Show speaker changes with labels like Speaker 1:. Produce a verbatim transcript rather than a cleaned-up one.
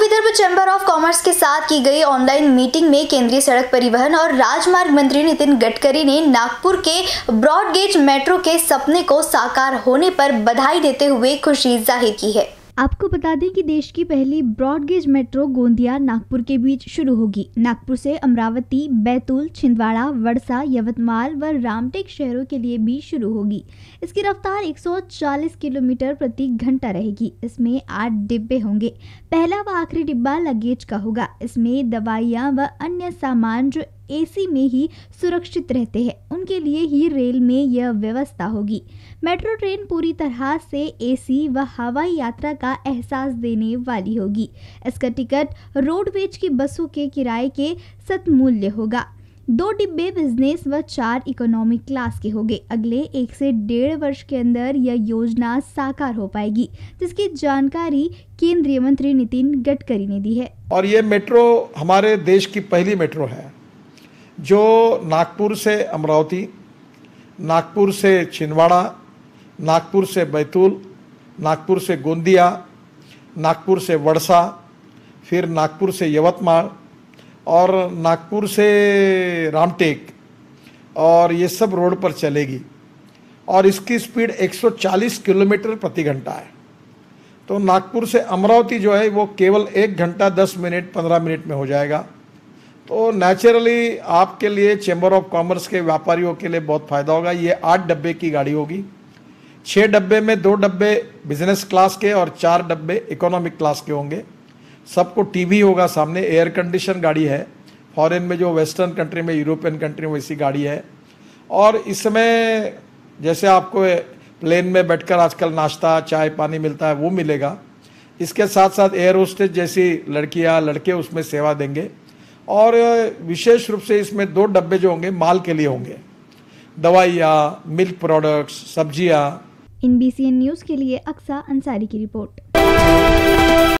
Speaker 1: Vidarbha chamber of commerce के साथ की गई ऑनलाइन मीटिंग में केंद्रीय सड़क परिवहन और राजमार्ग मंत्री नितिन गडकरी ने नागपुर के ब्रॉडगेज मेट्रो के सपने को साकार होने पर बधाई देते हुए खुशी जाहिर की है।
Speaker 2: आपको बता दें कि देश की पहली ब्रॉडगेज मेट्रो गोंदिया नागपुर के बीच शुरू होगी। नागपुर से अमरावती, बैतूल, छिंदवाड़ा, वडसा, यवतमाल व रामटेक शहरों के लिए भी शुरू होगी। इसकी रफ्तार एक सौ चालीस किलोमीटर प्रति घंटा रहेगी। इसमें आठ डिब्बे होंगे। पहला व आखिरी डिब्बा लगेज का होगा। इसमें दवाइयाँ व अन्य सामान जो एसी में ही सुरक्षित रहते हैं, उनके लिए ही रेल में यह व्यवस्था होगी। मेट्रो ट्रेन पूरी तरह से एसी व हवाई यात्रा का एहसास देने वाली होगी। इसका टिकट रोडवेज की बसों के किराए के सतमूल्य होगा। दो डिब्बे बिजनेस व चार इकोनॉमी क्लास के होंगे। अगले एक से डेढ़ वर्ष के अंदर यह योजना साकार हो पाएगी, जिसकी जानकारी केंद्रीय मंत्री नितिन गडकरी ने दी है।
Speaker 3: और ये मेट्रो हमारे देश की पहली मेट्रो है जो नागपुर से अमरावती, नागपुर से छिंदवाड़ा, नागपुर से बैतूल, नागपुर से गोंदिया, नागपुर से वडसा, फिर नागपुर से यवतमाल और नागपुर से रामटेक, और ये सब रोड पर चलेगी। और इसकी स्पीड एक सौ चालीस किलोमीटर प्रति घंटा है। तो नागपुर से अमरावती जो है वो केवल एक घंटा दस मिनट पंद्रह मिनट में हो जाएगा। तो नेचुरली आपके लिए, चैम्बर ऑफ कॉमर्स के व्यापारियों के लिए बहुत फ़ायदा होगा। ये आठ डब्बे की गाड़ी होगी। छः डब्बे में दो डब्बे बिजनेस क्लास के और चार डब्बे इकोनॉमिक क्लास के होंगे। सबको टीवी होगा सामने। एयर कंडीशन गाड़ी है। फॉरेन में जो वेस्टर्न कंट्री में, यूरोपियन कंट्री में वैसी गाड़ी है। और इसमें जैसे आपको प्लेन में बैठकर आजकल नाश्ता, चाय, पानी मिलता है, वो मिलेगा। इसके साथ साथ एयर होस्टेस जैसी लड़कियाँ, लड़के उसमें सेवा देंगे। और विशेष रूप से इसमें दो डब्बे जो होंगे माल के लिए होंगे, दवाइयाँ, मिल्क प्रोडक्ट्स, सब्जियाँ।
Speaker 2: N B C N news के लिए अक्सा अंसारी की रिपोर्ट।